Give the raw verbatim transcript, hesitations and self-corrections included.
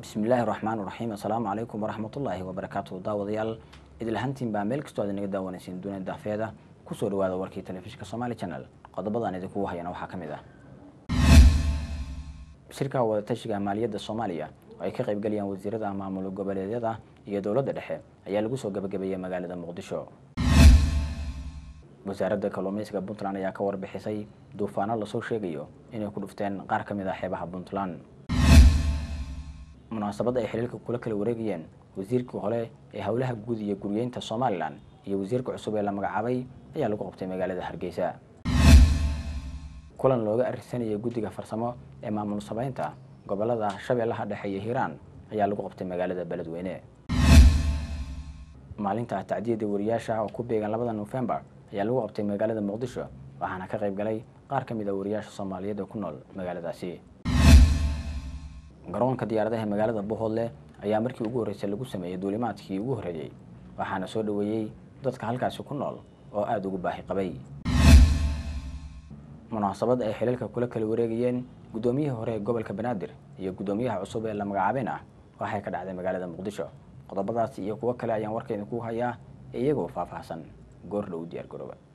بسم الله الرحمن الرحيم. السلام عليكم ورحمة الله وبركاته. داوديال إذا لهنتين بعمل كستو هذا نقدر ونسين دون الدافع كسر هذا وركي تلفزيون كصومالي channel قد بدأ ندكوها هي نوحة كمذا شركة وتشجع مالية الصومالية وأي كقريب قليا وزيرة معمول الجبلية هي دولة الدحية هي لجوسو جب جبية مجال مقدشو وزارة كلوميس بنطلان يا كور بحسي دوفانا لصو شيء إنه يكون فتن قار كمذا حبها بنطلان مناسبة ay xiriirka kula kala wareegayeen wasiirka hore ee hawlaha guud iyo guryeynta Soomaaliland iyo wasiirka cusub ee la magacaabay ayaa lagu qabtay magaalada Hargeysa. kulan looga arrinsanayay guddiga farsamo ee maamul sameynta gobolada Shabeellaha Dhexe iyo Hiiraan ayaa lagu qabtay magaalada Beledweyne. maalinta tacdiidda wariyaasha oo ku beegan labada November ayaa lagu qabtay magaalada Muqdisho waxaana ka qayb galay qaar ka mid ah wariyaasha Soomaaliyeed oo ku nool magaaladaasi. garoonka diyaaradaha magaalada Bohole ayaa markii ugu horeysay lagu sameeyay duulimaadkii ugu horeeyay waxaana soo dhaweeyay dadka halkaas ku nool oo aad ugu baahi qabay. munaasabad ay xililka kula kala wareegayeen gudoomiyaha hore ee gobolka Banaadir iyo gudoomiyaha cusub ee la magacaabayna waxay ka dhacday magaalada Muqdisho. qodobadaas iyo kuwa kale ayaan warkayna ku hayaa iyagoo faahfaahsan goor dhow diyaar garooba.